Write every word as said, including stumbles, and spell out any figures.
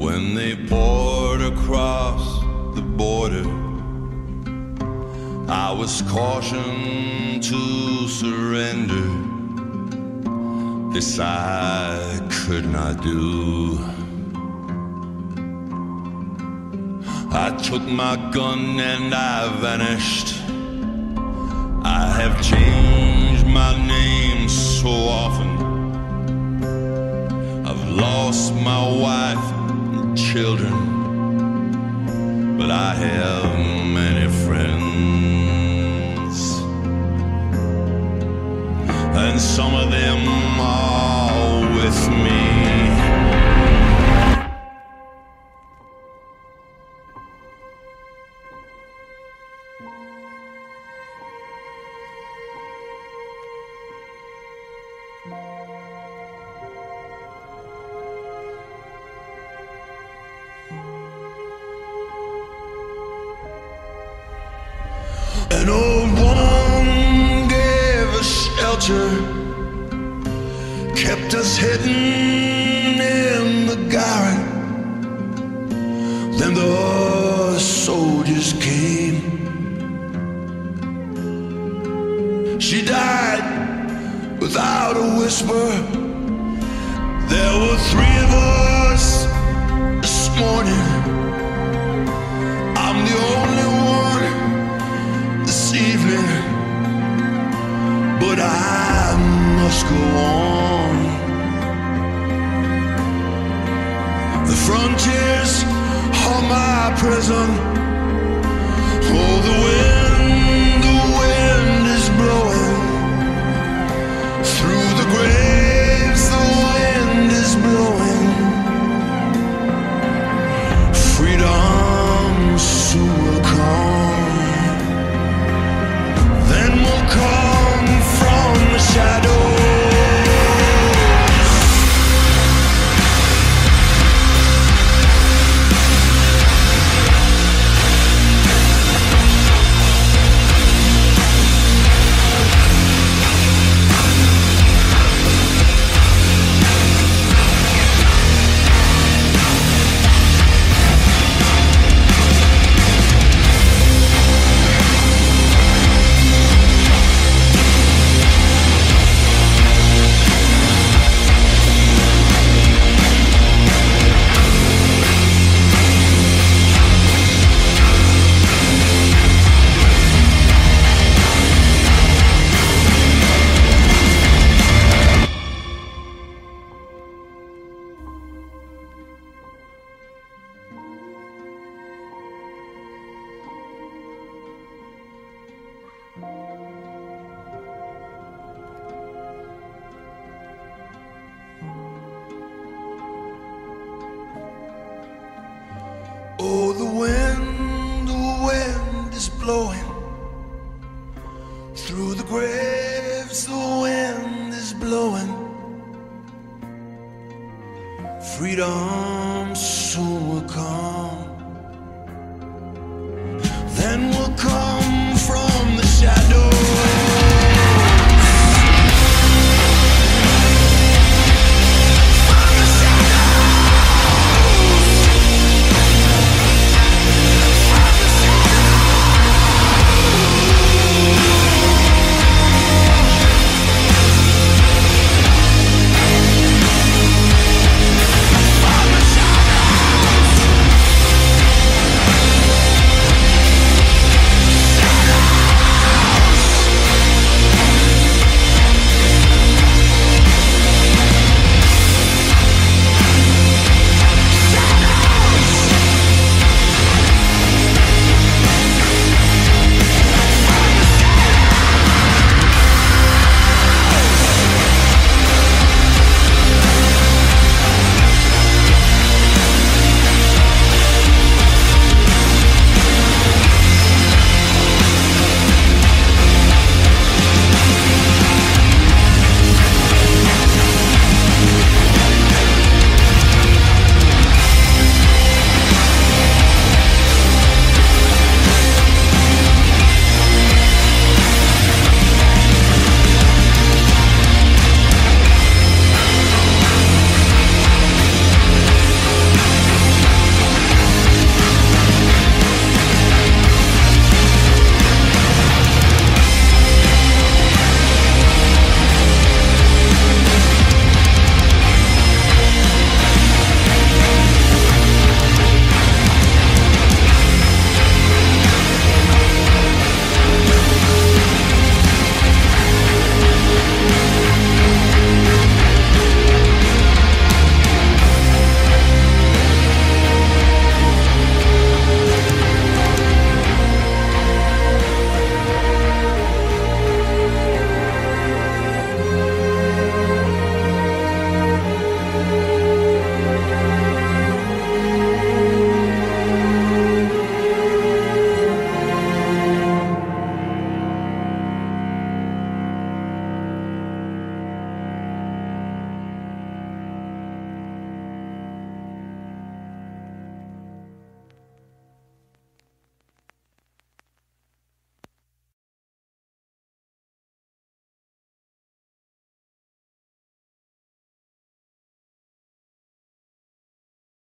when they poured across the border. I was cautioned to surrender. This I could not do. I took my gun and I vanished. I have changed my name so often. I've lost my wife and children, but I have many friends, and some of them are with me. An old woman gave us shelter, kept us hidden in the garret. Then the soldiers came. She died without a whisper. There were three of us this morning. I'm the only one this evening, but I must go on. The frontiers are my prison. Oh, the wind, the wind is blowing through the graves. The wind is blowing. Freedom soon will come. Then we'll come from the shadows. Oh, the wind, the wind is blowing through the graves. The wind is blowing. Freedom soon will come. Then we'll come